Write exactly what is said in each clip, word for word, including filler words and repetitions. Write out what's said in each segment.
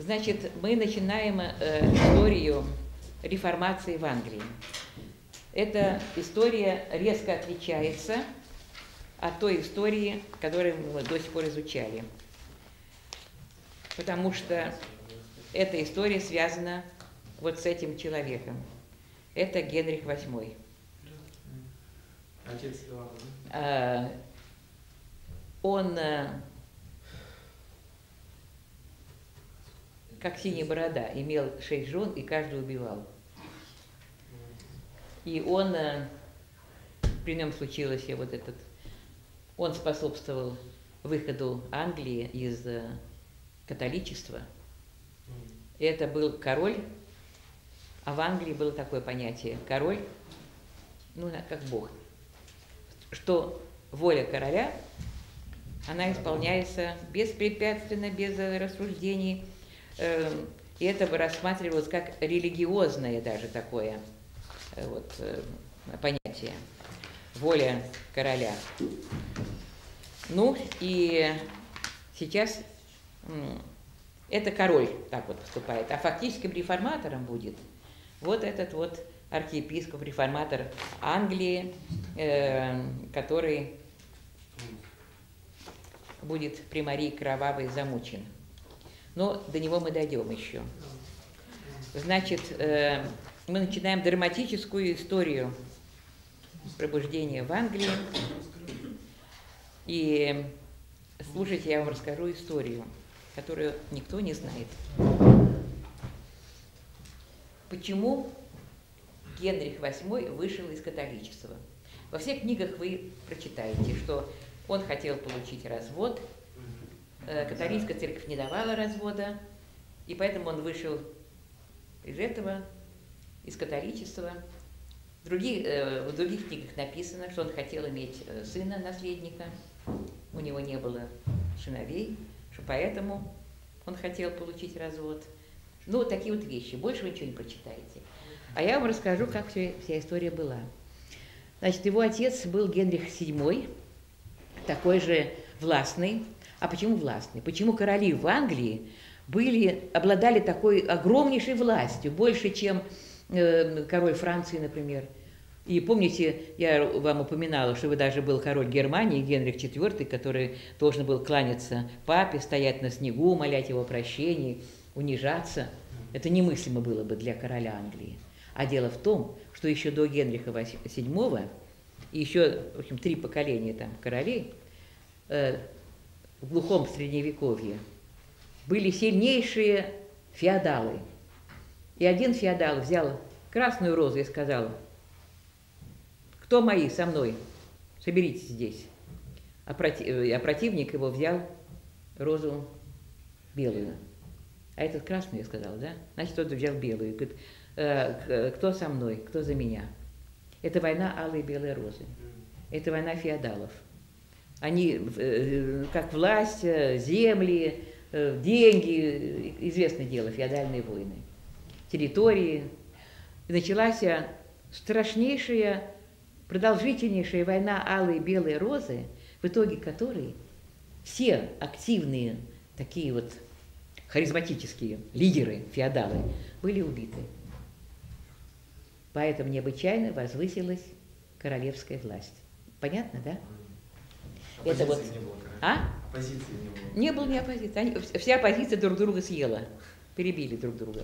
Значит, мы начинаем э, историю реформации в Англии. Эта история резко отличается от той истории, которую мы до сих пор изучали. Потому что эта история связана вот с этим человеком. Это Генрих восьмой. Отец Иоанна, да? А, он, как синяя борода, имел шесть жен и каждую убивал. И он, при нем случилось вот этот, он способствовал выходу Англии из католичества. И это был король, а в Англии было такое понятие король, ну как бог, что воля короля, она исполняется беспрепятственно, без рассуждений, и это рассматривалось как религиозное даже такое вот понятие, воля короля. Ну и сейчас это король так вот поступает, а фактическим реформатором будет вот этот вот архиепископ, реформатор Англии, э, который будет при Марии Кровавой замучен. Но до него мы дойдем еще. Значит, э, мы начинаем драматическую историю пробуждения в Англии. И слушайте, я вам расскажу историю, которую никто не знает. Почему Генрих восьмой вышел из католичества? Во всех книгах вы прочитаете, что он хотел получить развод, католическая церковь не давала развода, и поэтому он вышел из этого, из католичества. В других, в других книгах написано, что он хотел иметь сына, наследника, у него не было сыновей, что поэтому он хотел получить развод. Ну, такие вот вещи. Больше вы ничего не прочитаете. А я вам расскажу, как все, вся история была. Значит, его отец был Генрих седьмой, такой же властный. А почему властный? Почему короли в Англии были, обладали такой огромнейшей властью, больше, чем э, король Франции, например. И помните, я вам упоминала, что даже был король Германии, Генрих четвёртый, который должен был кланяться папе, стоять на снегу, молять его прощения, унижаться. Это немыслимо было бы для короля Англии. А дело в том, что еще до Генриха седьмого, и еще, в общем, три поколения там королей, э, в глухом средневековье были сильнейшие феодалы. И один феодал взял красную розу и сказал: «Кто мои со мной? Соберитесь здесь». А, проти... а противник его взял розу белую. А этот красную, я сказала, да? Значит, тот взял белую. Говорит: э, кто со мной, кто за меня? Это война алой и белой розы. Это война феодалов. Они, э, как власть, земли, э, деньги, известное дело, феодальные войны, территории. И началась страшнейшая, продолжительнейшая война алой и белой розы, в итоге которой все активные такие вот харизматические лидеры, феодалы, были убиты. Поэтому необычайно возвысилась королевская власть. Понятно, да? Это вот... Не было, а? Оппозиции не было. Не было ни оппозиции. Они, вся оппозиция друг друга съела. Перебили друг друга.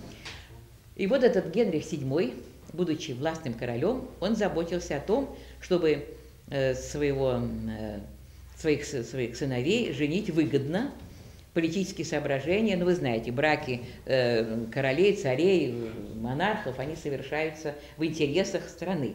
И вот этот Генрих седьмой, будучи властным королем, он заботился о том, чтобы э, своего, э, своих, своих сыновей женить выгодно, политические соображения, ну вы знаете, браки э, королей, царей, монархов, они совершаются в интересах страны.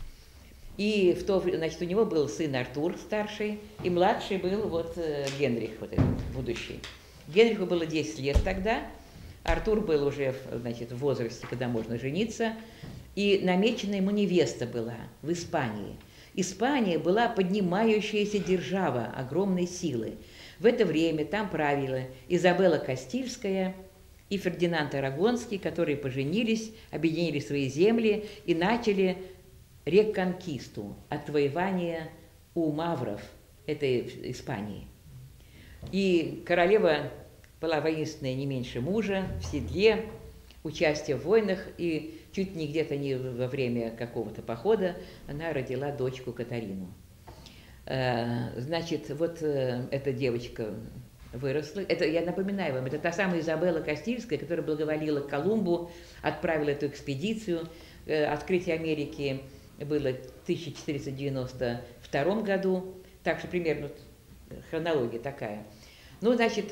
И в то, значит, у него был сын Артур старший, и младший был вот э, Генрих, вот этот будущий. Генриху было десять лет тогда, Артур был уже, значит, в возрасте, когда можно жениться, и намечена ему невеста была в Испании. Испания была поднимающаяся держава огромной силы. В это время там правила Изабелла Кастильская и Фердинанд Арагонский, которые поженились, объединили свои земли и начали реконкисту, отвоевание у мавров, этой Испании. И королева была воинственная не меньше мужа, в седле, участие в войнах, и чуть не где-то не во время какого-то похода она родила дочку Катарину. Значит, вот эта девочка выросла. Это, я напоминаю вам, это та самая Изабелла Кастильская, которая благоволила Колумбу, отправила эту экспедицию. Открытие Америки было в тысяча четыреста девяносто втором году, так что примерно хронология такая. Ну, значит,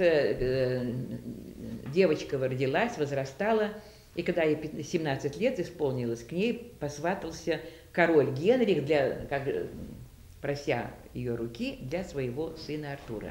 девочка родилась, возрастала, и когда ей семнадцать лет исполнилось, к ней посватался король Генрих, для, как, прося ее руки, для своего сына Артура.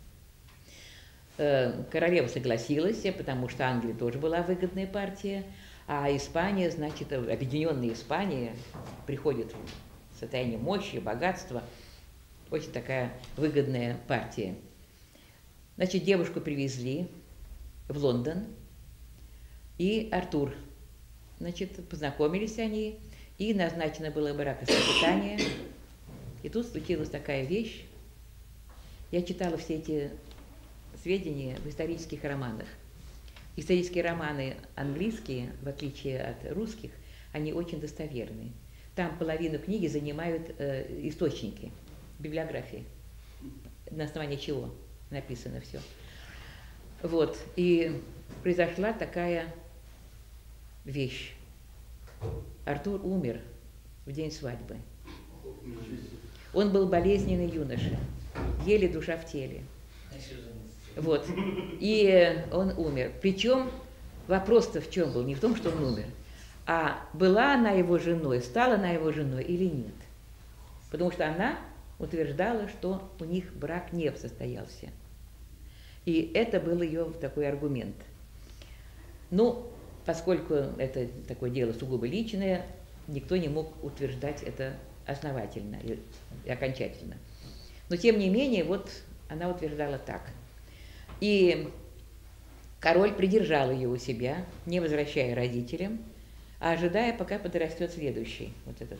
Королева согласилась, потому что Англия тоже была выгодная партия, а Испания, значит, объединенная Испания приходит в состояние мощи, богатства, очень такая выгодная партия. Значит, девушку привезли в Лондон, и Артур, значит, познакомились они, и назначено было бракосочетание. И тут случилась такая вещь. Я читала все эти сведения в исторических романах. Исторические романы английские, в отличие от русских, они очень достоверны. Там половину книги занимают э, источники, библиографии, на основании чего написано все. Вот, и произошла такая вещь. Артур умер в день свадьбы. Он был болезненный юноша, еле душа в теле. Вот, и он умер. Причем вопрос-то в чем был? Не в том, что он умер, а была она его женой, стала она его женой или нет. Потому что она утверждала, что у них брак не состоялся. И это был ее такой аргумент. Ну, поскольку это такое дело сугубо личное, никто не мог утверждать это основательно и окончательно. Но тем не менее, вот она утверждала так. И король придержал ее у себя, не возвращая родителям, а ожидая, пока подрастет следующий, вот этот.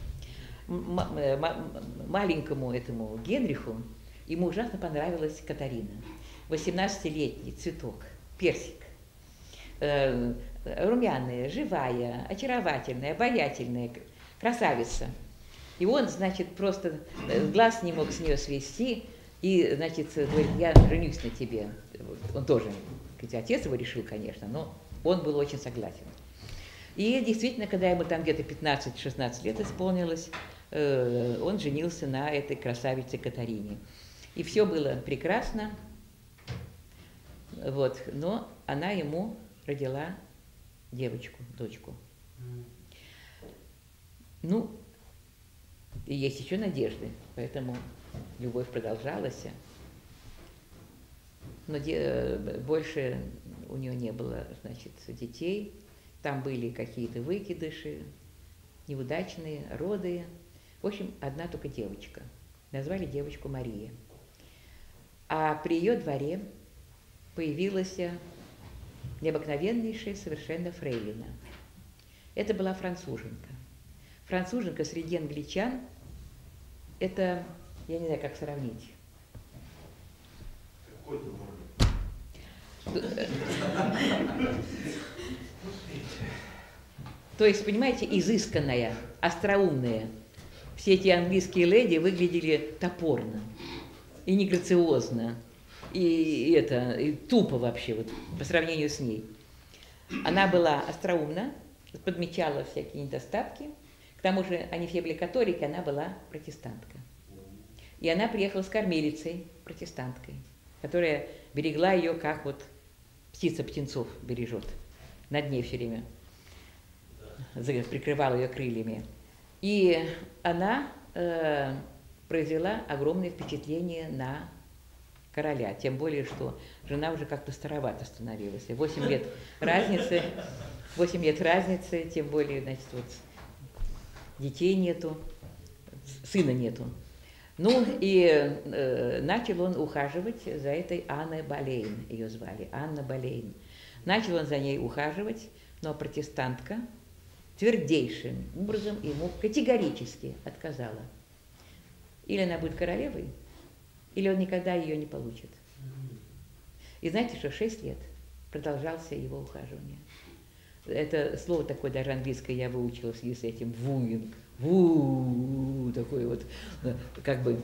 Маленькому этому Генриху ему ужасно понравилась Катарина. восемнадцатилетний цветок, персик, э, румяная, живая, очаровательная, обаятельная, красавица. И он, значит, просто глаз не мог с нее свести, и, значит, говорит, я женюсь на тебе. Он тоже, хотя отец его решил, конечно, но он был очень согласен. И действительно, когда ему там где-то пятнадцать-шестнадцать лет исполнилось, э, он женился на этой красавице Катарине. И все было прекрасно, вот, но она ему родила девочку, дочку. Ну, и есть еще надежды, поэтому любовь продолжалась. Но де, больше у нее не было, значит, детей. Там были какие-то выкидыши, неудачные роды. В общем, одна только девочка. Назвали девочку Мария. А при ее дворе появилась необыкновеннейшая совершенно фрейлина. Это была француженка. Француженка среди англичан – это, я не знаю, как сравнить. Какой-то может. То есть, понимаете, изысканная, остроумная. Все эти английские леди выглядели топорно и неграциозно, и, и это, и тупо вообще, вот, по сравнению с ней. Она была остроумна, подмечала всякие недостатки. К тому же они все были католики, она была протестантка. И она приехала с кормилицей, протестанткой, которая берегла ее, как вот птица птенцов бережет, над ней все время прикрывала ее крыльями. И она э, произвела огромное впечатление на короля, тем более, что жена уже как-то старовато становилась. Восемь лет разницы, восемь лет разницы, тем более, значит, вот детей нету, сына нету. Ну и э, начал он ухаживать за этой Анной Болейн, ее звали, Анна Болейн. Начал он за ней ухаживать, но протестантка твердейшим образом ему категорически отказала. Или она будет королевой, или он никогда ее не получит. И знаете, что шесть лет продолжался его ухаживание. Это слово такое, даже английское я выучила в связи с этим, вуинг, ву, такой вот, как бы,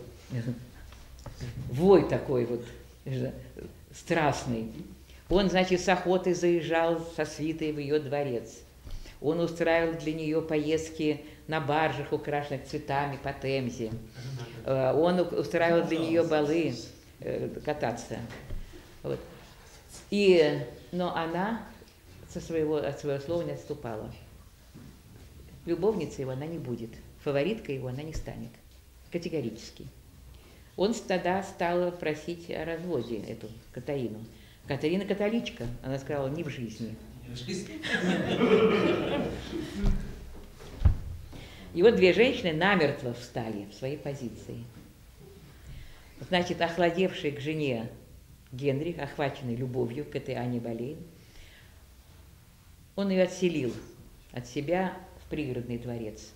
вой такой вот, страстный. Он, значит, с охотой заезжал со свитой в ее дворец. Он устраивал для нее поездки на баржах, украшенных цветами по Темзе. Он устраивал для нее балы, кататься. Вот. И, но она со своего, от своего слова не отступала. Любовницей его она не будет, фавориткой его она не станет. Категорически. Он тогда стал просить о разводе эту Катарину. Катарина католичка, она сказала, не в жизни. И вот две женщины намертво встали в своей позиции. Значит, охладевший к жене Генрих, охваченный любовью к этой Анне Болейн, он ее отселил от себя в пригородный дворец.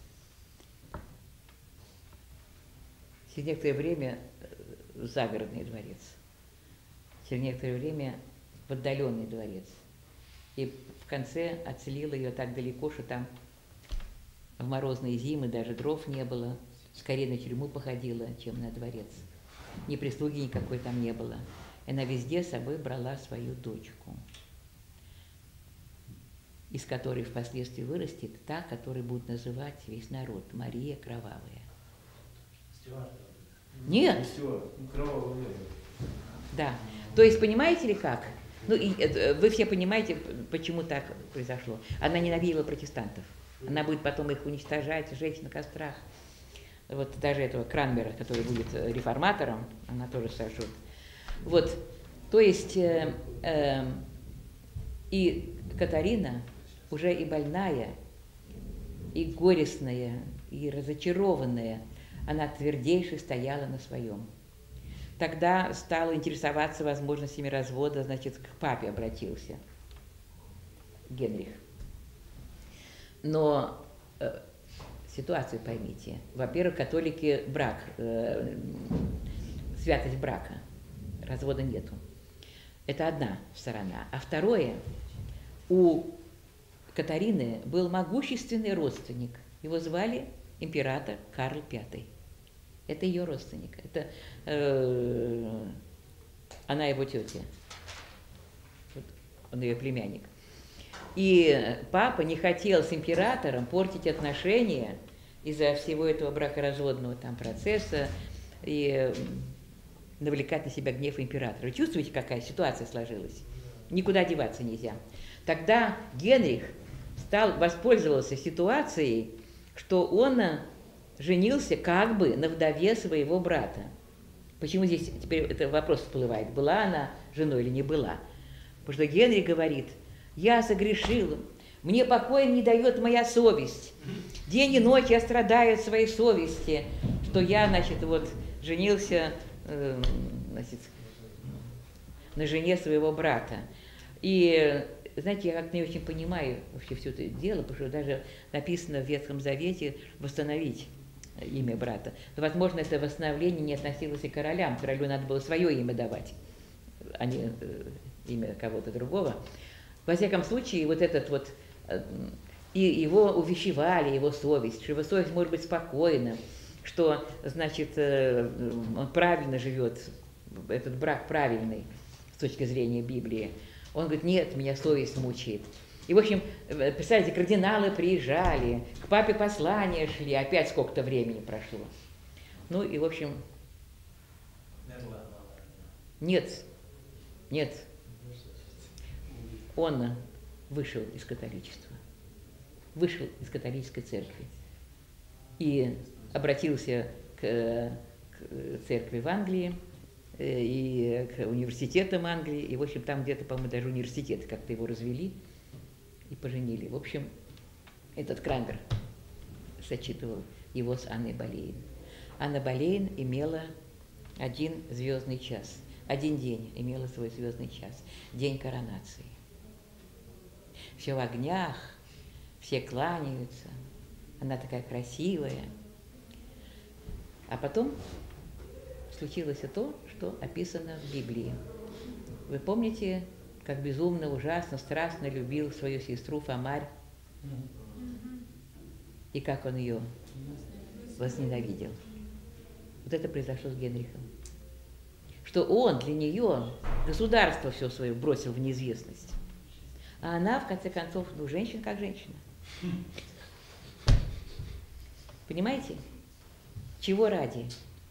Через некоторое время в загородный дворец. Через некоторое время в отдаленный дворец. И в конце отселила ее так далеко, что там в морозные зимы даже дров не было. Скорее на тюрьму походила, чем на дворец. Ни прислуги никакой там не было. И она везде с собой брала свою дочку, из которой впоследствии вырастет та, которую будут называть весь народ Мария Кровавая. Нет. Да. То есть, понимаете ли как? Ну, и, вы все понимаете, почему так произошло. Она ненавидела протестантов. Она будет потом их уничтожать, сжечь на кострах. Вот даже этого Кранмера, который будет реформатором, она тоже сожжет. Вот, то есть, э, э, и Катарина, уже и больная, и горестная, и разочарованная, она твердейше стояла на своем. Тогда стала интересоваться возможностями развода, значит, к папе обратился Генрих. Но э, ситуацию поймите. Во-первых, католики брак, э, святость брака, развода нету. Это одна сторона. А второе, у Катарины был могущественный родственник. Его звали император Карл Пятый. Это ее родственник. Это э, она его тетя. Вот он ее племянник. И папа не хотел с императором портить отношения из-за всего этого бракоразводного там процесса и навлекать на себя гнев императора. Вы чувствуете, какая ситуация сложилась? Никуда деваться нельзя. Тогда Генрих стал, воспользовался ситуацией, что он женился как бы на вдове своего брата. Почему здесь теперь этот вопрос всплывает? Была она женой или не была? Потому что Генрих говорит, я согрешил, мне покоя не дает моя совесть. День и ночь я страдаю от своей совести, что я, значит, вот женился, э, значит, на жене своего брата. И, знаете, я как-то не очень понимаю вообще все это дело, потому что даже написано в Ветхом Завете восстановить имя брата. Но, возможно, это восстановление не относилось и к королям. Королю надо было свое имя давать, а не э, имя кого-то другого. Во всяком случае, вот этот вот, э, и его увещевали, его совесть, что его совесть может быть спокойна, что, значит, э, он правильно живет, этот брак правильный с точки зрения Библии. Он говорит, нет, меня совесть мучает. И, в общем, представляете, кардиналы приезжали, к папе послания шли, опять сколько-то времени прошло. Ну и, в общем, нет, нет, он вышел из католичества, вышел из католической церкви и обратился к, к церкви в Англии и к университетам Англии, и, в общем, там где-то, по-моему, даже университеты как-то его развели и поженили. В общем, этот Кранмер сочетывал его с Анной Болейн. Анна Болейн имела один звездный час, один день имела свой звездный час, день коронации. Все в огнях, все кланяются, она такая красивая. А потом случилось то, что описано в Библии. Вы помните, как безумно, ужасно, страстно любил свою сестру Фомарь? И как он ее возненавидел. Вот это произошло с Генрихом. Что он для нее государство все свое бросил в неизвестность. А она, в конце концов, ну, женщина как женщина. Понимаете? Чего ради?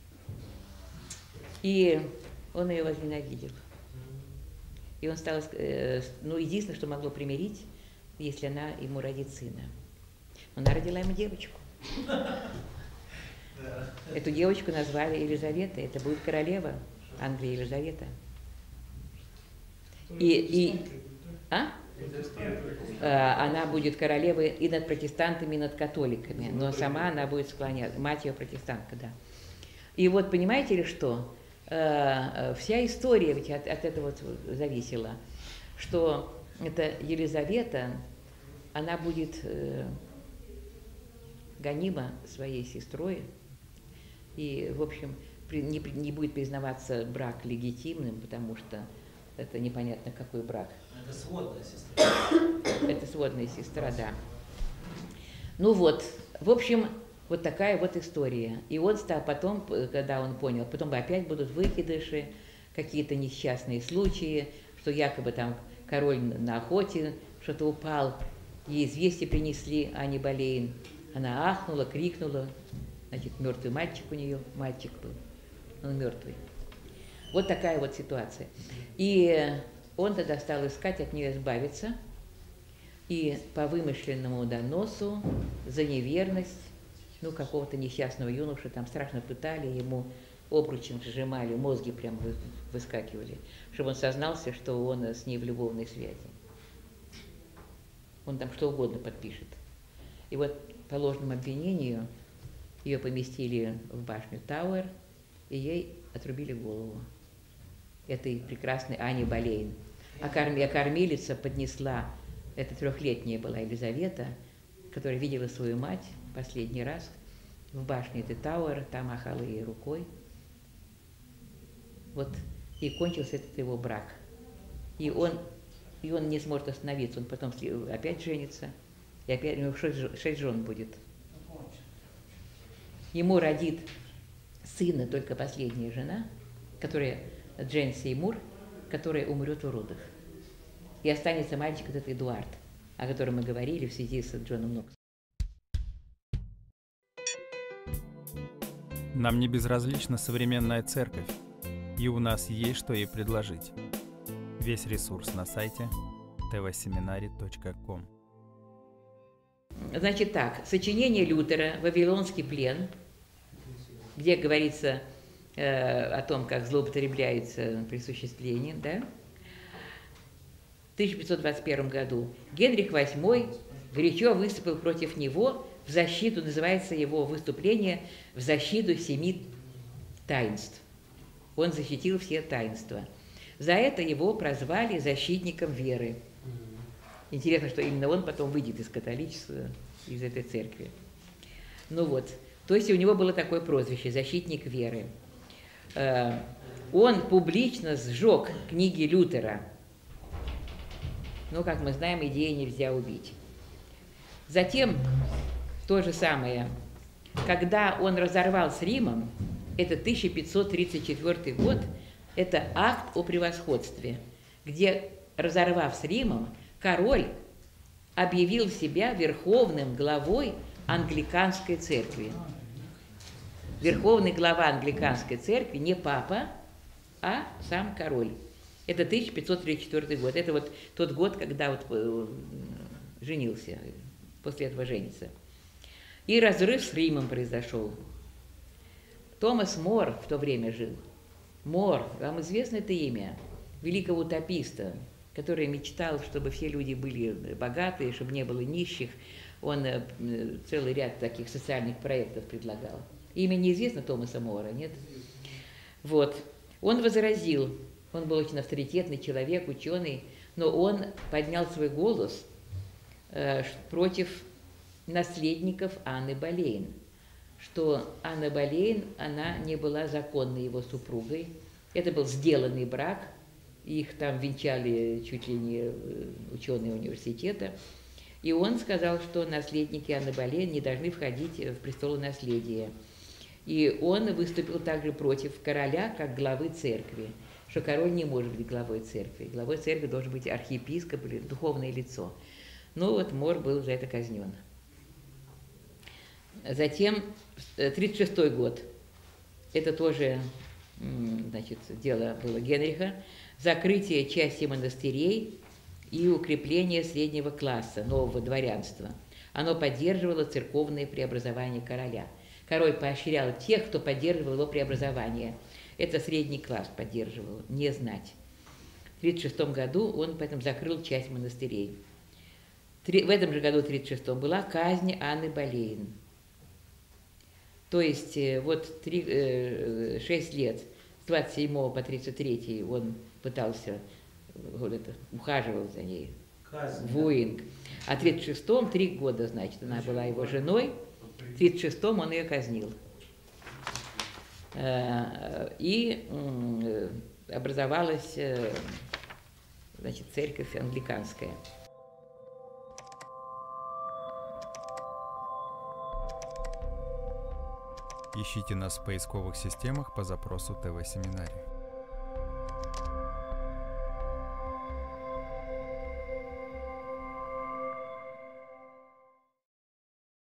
И он ее возненавидел. И он стал, э, ну, единственное, что могло примирить, если она ему родит сына. Она родила ему девочку. Эту девочку назвали Елизавета. Это будет королева Англии Елизавета. И, и а? Она будет королевой и над протестантами, и над католиками. Но сама она будет склоняться. Мать ее протестантка, да. И вот понимаете ли что? Вся история ведь от, от этого вот зависела. Что эта Елизавета, она будет э, гонима своей сестрой. И, в общем, при, не, не будет признаваться брак легитимным, потому что это непонятно какой брак. Это сводная сестра. Это сводная сестра, да. Ну вот, в общем, вот такая вот история. И он стал потом, когда он понял, потом опять будут выкидыши, какие-то несчастные случаи, что якобы там король на охоте что-то упал, ей известие принесли Ани Болейн. Она ахнула, крикнула, значит, мертвый мальчик у нее, мальчик был, он мертвый. Вот такая вот ситуация. И он тогда стал искать от нее избавиться, и по вымышленному доносу за неверность, ну, какого-то несчастного юношу там страшно пытали, ему обручем сжимали, мозги прям выскакивали, чтобы он сознался, что он с ней в любовной связи. Он там что угодно подпишет. И вот по ложному обвинению ее поместили в башню Тауэр, и ей отрубили голову. Этой прекрасной Ани Болейн. А, корм, а кормилица поднесла, это трехлетняя была Елизавета, которая видела свою мать последний раз в башне этой Тауэр, там махала ей рукой. Вот, и кончился этот его брак. И он, и он не сможет остановиться, он потом опять женится, и опять у него шесть, шесть жен будет. Ему родит сына только последняя жена, которая Джейн Сеймур, которая умрет в родах. И останется мальчик этот Эдуард, о котором мы говорили в связи с Джоном Ноксом. Нам не безразлична современная церковь, и у нас есть что ей предложить. Весь ресурс на сайте тэ вэ семинари точка ком. Значит так, сочинение Лютера «Вавилонский плен», где говорится э, о том, как злоупотребляется присуществлением, да? В тысяча пятьсот двадцать первом году Генрих восьмой горячо выступил против него в защиту, называется его выступление в защиту семи таинств. Он защитил все таинства. За это его прозвали защитником веры. Интересно, что именно он потом выйдет из католичества, из этой церкви. Ну вот, то есть у него было такое прозвище «защитник веры». Он публично сжег книги Лютера. Но, как мы знаем, идеи нельзя убить. Затем то же самое, когда он разорвал с Римом, это тысяча пятьсот тридцать четвёртый год, это акт о превосходстве, где, разорвав с Римом, король объявил себя верховным главой англиканской церкви. Верховный глава англиканской церкви не папа, а сам король. Это тысяча пятьсот тридцать четвёртый год. Это вот тот год, когда вот женился, после этого женится. И разрыв с Римом произошел. Томас Мор в то время жил. Мор, вам известно это имя? Великого утописта, который мечтал, чтобы все люди были богатые, чтобы не было нищих. Он целый ряд таких социальных проектов предлагал. Имя неизвестно Томаса Мора, нет? Вот. Он возразил. Он был очень авторитетный человек, ученый, но он поднял свой голос э, против наследников Анны Болейн, что Анна Болейн, она не была законной его супругой, это был сделанный брак, их там венчали чуть ли не ученые университета. И он сказал, что наследники Анны Болейн не должны входить в престолонаследие. И он выступил также против короля, как главы церкви, что король не может быть главой церкви. Главой церкви должен быть архиепископ или духовное лицо. Ну вот Мор был за это казнен. Затем тридцать шестой год. Это тоже, значит, дело было Генриха. Закрытие части монастырей и укрепление среднего класса, нового дворянства. Оно поддерживало церковные преобразования короля. Король поощрял тех, кто поддерживал его преобразование. Это средний класс поддерживал, не знать. В тридцать шестом году он поэтому закрыл часть монастырей. В этом же году, в тридцать шестом, была казнь Анны Болейн. То есть вот три, э, шесть лет, с двадцать седьмого по тридцать третий он пытался, вот это, ухаживал за ней, вуинг. А в тридцать шестом, три года, значит, она была его женой, в тридцать шестом он ее казнил. И образовалась, значит, церковь англиканская. Ищите нас в поисковых системах по запросу ТВ-семинарий.